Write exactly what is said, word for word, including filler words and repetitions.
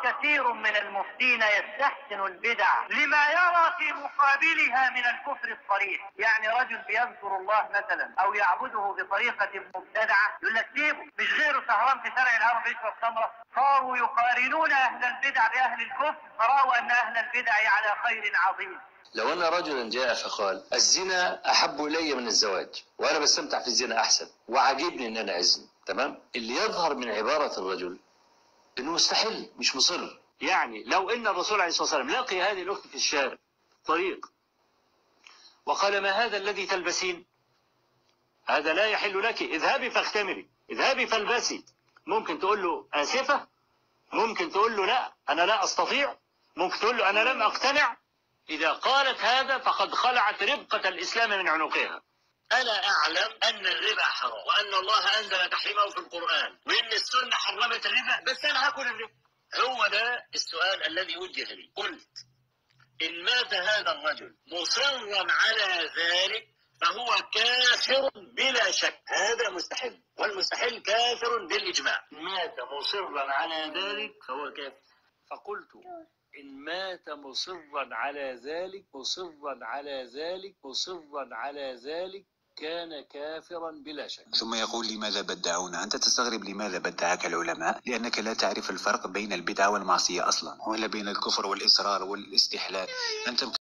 كثير من المفتين يستحسن البدع لما يرى في مقابلها من الكفر الصريح. يعني رجل بيذكر الله مثلا او يعبده بطريقة مبتدعة يقول لك سيبه، مش غيره سهران في شارع الهرم بيشرب خمرة. صاروا يقارنون اهل البدع باهل الكفر، فرأوا ان اهل البدع على خير عظيم. لو أن رجلا جاء فقال الزنا أحب إلي من الزواج وأنا بستمتع في الزنا أحسن وعجبني أن أنا أزني، تمام؟ اللي يظهر من عبارة الرجل إنه مستحل مش مصر. يعني لو إن الرسول عليه الصلاة والسلام لقي هذه الأخت في الشارع طريق وقال ما هذا الذي تلبسين؟ هذا لا يحل لك، اذهبي فاختمري، اذهبي فالبسي. ممكن تقول له آسفة، ممكن تقول له لا أنا لا أستطيع، ممكن تقول له أنا لم أقتنع. إذا قالت هذا فقد خلعت ربقة الإسلام من عنقها. أنا أعلم أن الربا حرام وأن الله أنزل تحريمه في القرآن وإن السنة حرمت الربا، بس أنا هاكل الربا. هو ده السؤال الذي وجه لي. قلت إن مات هذا الرجل مصرا على ذلك فهو كافر بلا شك، هذا مستحل، والمستحل كافر بالإجماع. مات مصرا على ذلك فهو كافر. فقلت إن مات مصرا على ذلك مصرا على ذلك مصرا على ذلك كان كافرا بلا شك. ثم يقول لماذا بدعونا؟ أنت تستغرب لماذا بدعك العلماء؟ لأنك لا تعرف الفرق بين البدعة والمعصية أصلا، ولا بين الكفر والإصرار والاستحلال. أنت